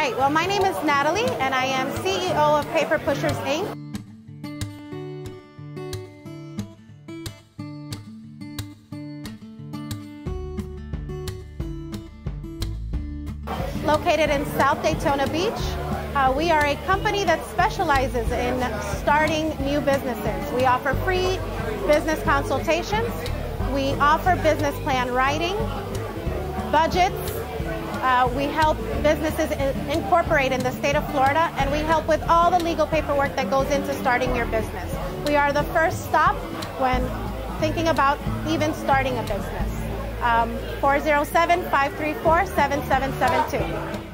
right, well, my name is Nathaly, and I am CEO of Paper Pushers, Inc. Located in South Daytona Beach. We are a company that specializes in starting new businesses. We offer free business consultations. We offer business plan writing, budgets. We help businesses incorporate in the state of Florida, and we help with all the legal paperwork that goes into starting your business. We are the first stop when thinking about even starting a business. 407-534-7772.